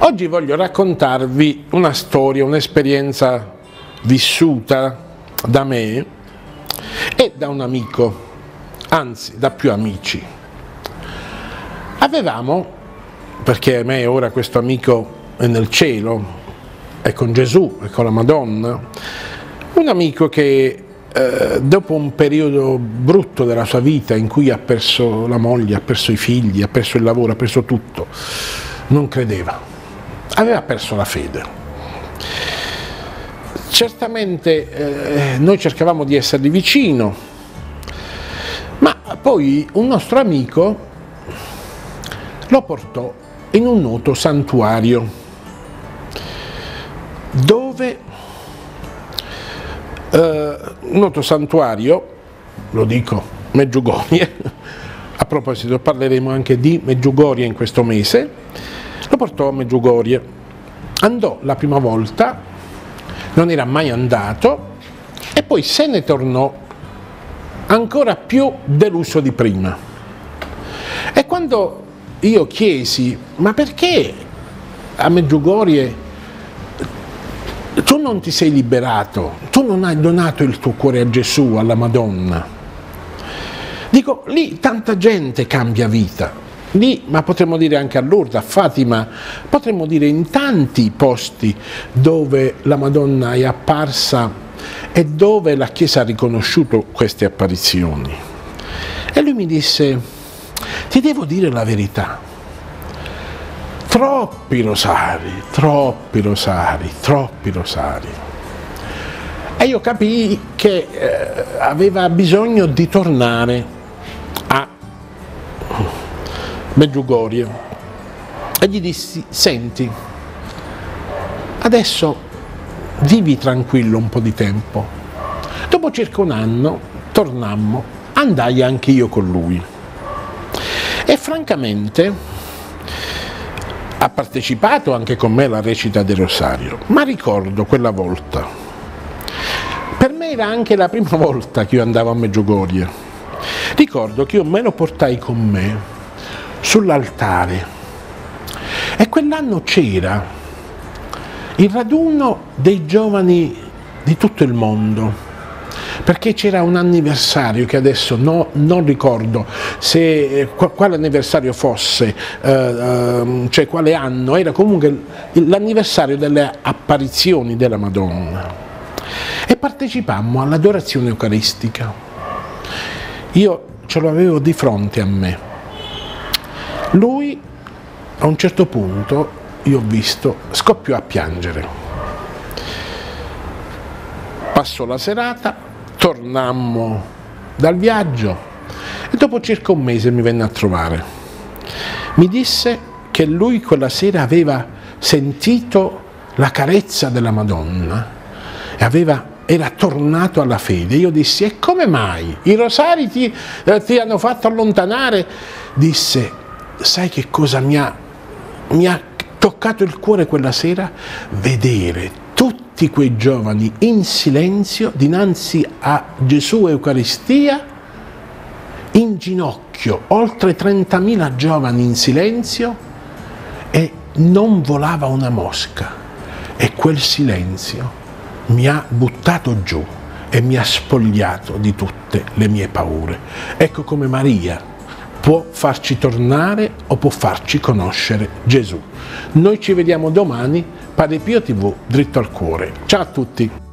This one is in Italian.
Oggi voglio raccontarvi una storia, un'esperienza vissuta da me e da un amico, anzi da più amici. Avevamo, perché a me ora questo amico è nel cielo, è con Gesù, è con la Madonna, un amico che dopo un periodo brutto della sua vita in cui ha perso la moglie, ha perso i figli, ha perso il lavoro, ha perso tutto, non credeva, aveva perso la fede. Certamente noi cercavamo di essergli vicino, ma poi un nostro amico lo portò in un noto santuario dove noto santuario, lo dico, Medjugorje, a proposito parleremo anche di Medjugorje in questo mese, lo portò a Medjugorje, andò la prima volta, non era mai andato e poi se ne tornò ancora più deluso di prima. E quando io chiesi, ma perché a Medjugorje tu non ti sei liberato, tu non hai donato il tuo cuore a Gesù, alla Madonna? Dico, lì tanta gente cambia vita, lì, ma potremmo dire anche a Lourdes, a Fatima, potremmo dire in tanti posti dove la Madonna è apparsa e dove la Chiesa ha riconosciuto queste apparizioni. E lui mi disse, ti devo dire la verità, troppi rosari, troppi rosari, troppi rosari. E io capii che aveva bisogno di tornare a Medjugorje e gli dissi, senti, adesso vivi tranquillo un po' di tempo. Dopo circa un anno tornammo, andai anche io con lui e francamente ha partecipato anche con me alla recita del Rosario, ma ricordo quella volta, per me era anche la prima volta che io andavo a Medjugorje, ricordo che io me lo portai con me sull'altare e quell'anno c'era il raduno dei giovani di tutto il mondo, perché c'era un anniversario che adesso non ricordo se quale anniversario fosse, cioè quale anno, era comunque l'anniversario delle apparizioni della Madonna e partecipammo all'adorazione eucaristica. Io ce l'avevo di fronte a me, lui a un certo punto, io ho visto, scoppiò a piangere. Passò la serata, tornammo dal viaggio e dopo circa un mese mi venne a trovare. Mi disse che lui quella sera aveva sentito la carezza della Madonna e era tornato alla fede. Io dissi, e come mai? I rosari ti hanno fatto allontanare? Disse, sai che cosa mi ha toccato il cuore quella sera? Vedere tutti quei giovani in silenzio dinanzi a Gesù Eucaristia, in ginocchio, oltre 30.000 giovani in silenzio e non volava una mosca. E quel silenzio mi ha buttato giù e mi ha spogliato di tutte le mie paure. Ecco come Maria può farci tornare o può farci conoscere Gesù. Noi ci vediamo domani, Padre Pio TV, dritto al cuore. Ciao a tutti!